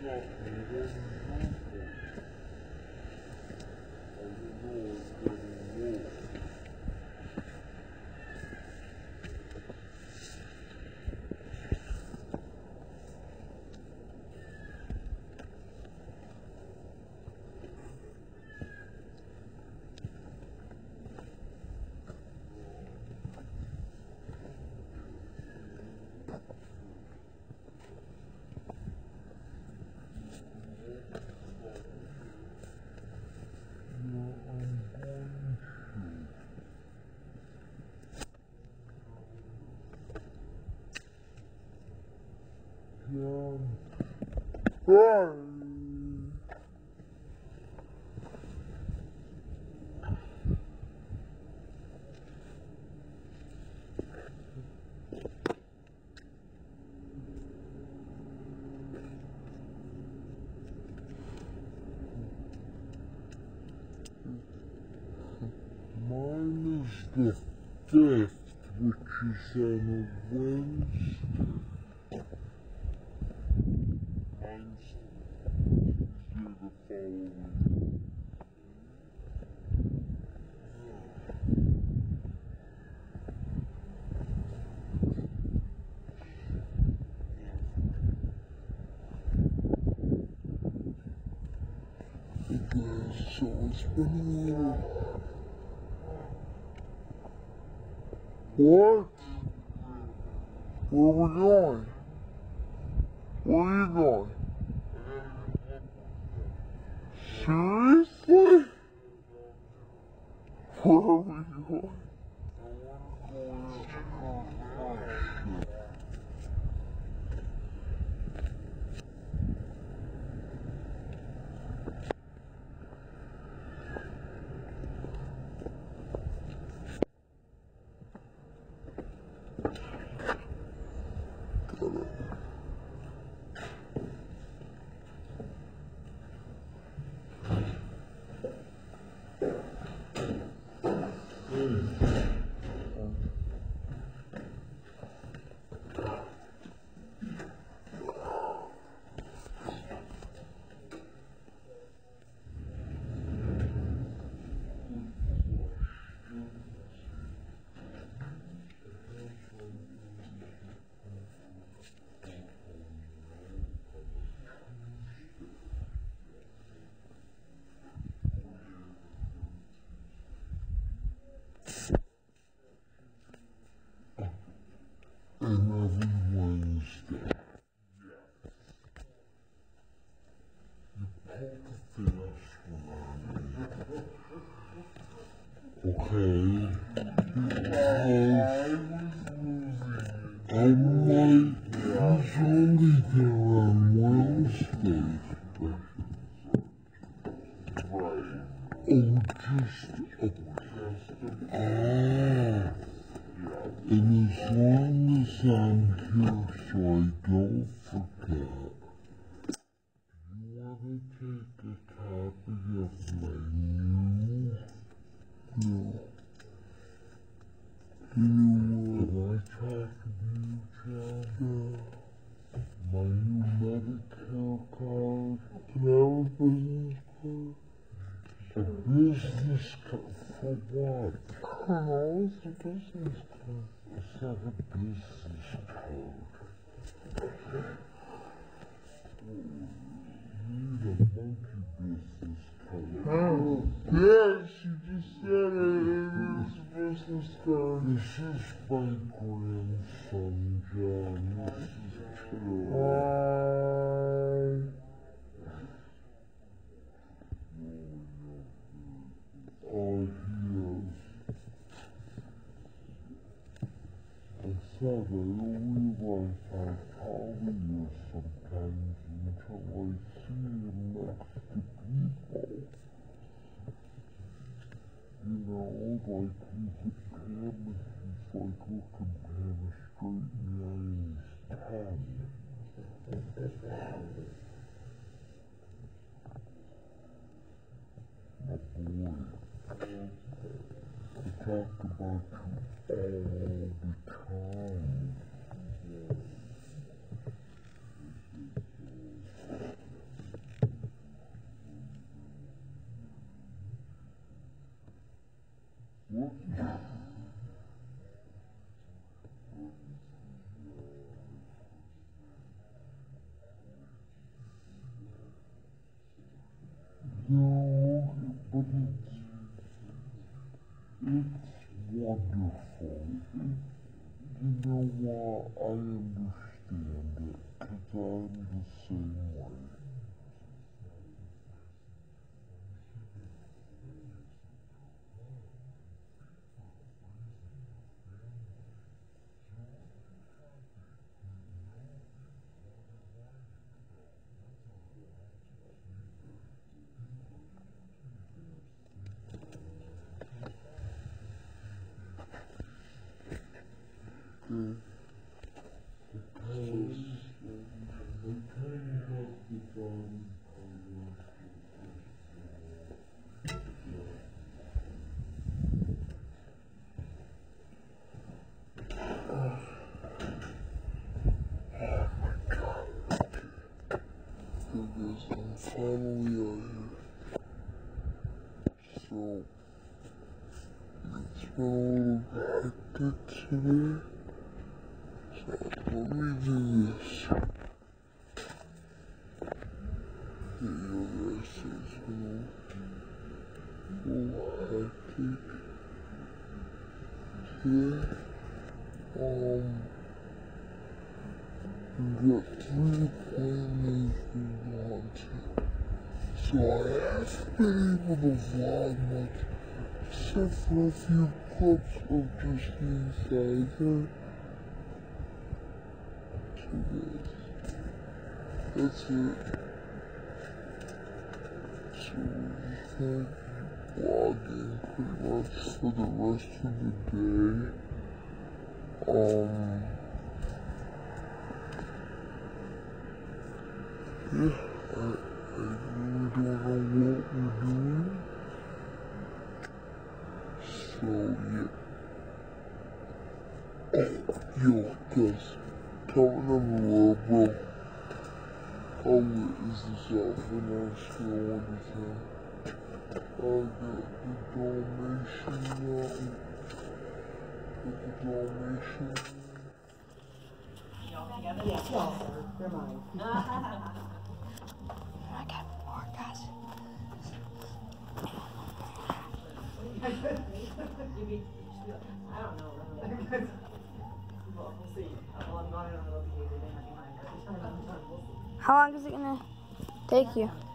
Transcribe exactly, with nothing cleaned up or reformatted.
Mine is the fifth, which is on a Wednesday. Mine's Tuesday the following. Okay, so it's been a little. What? Where are we going? Where are you going? Seriously? Where are we going? And every Wednesday, you pull the fast one on me. Okay? Because I might, he's only there on Wednesdays. Right. Oh, just a, ah. And as long as I'm here so I don't forget, you want to take a copy of my new, no, you want, can I talk to you, John? Yeah. My new Medicare card? Can I have a business card? A business card for what? Oh, it's a business card. It's not a business code. You need a monkey business code. Oh, yes, you just said it. It is a business card. This is my grandson, John. This is true. Hi. Oh, he is. I said I only realize how tall he is sometimes until I see him next to people. You know, like he's at Pam and he's like looking Pam straight in the eye and he's ten. My boy. I talk about you all the time. What? No, but it's, it's wonderful. It, you know what? I understand it, because I'm the same way. Mm. Because we kind of have to find because I'm finally out here. So it's been a little hectic today. So let me do this. Yeah, your guys say it's been a little hectic today. Um, we got three families we want to. So I haven't been able to vlog much, except for a few clips of just me inside there. So guys, that's it. So we're just gonna be vlogging pretty much for the rest of the day. Um, yeah, I, I really don't know what we're doing. So yeah. Oh, yo, guys, comment down below, bro. How lit is this outfit on a scale of one to ten? I got the Dalmatian now. Got the Dalmatian. Yeah, yeah, they're mine. I got more, guys. I don't know. Well, we'll see. Well, I'm not in a behavior. They have behind. How long is it gonna take you?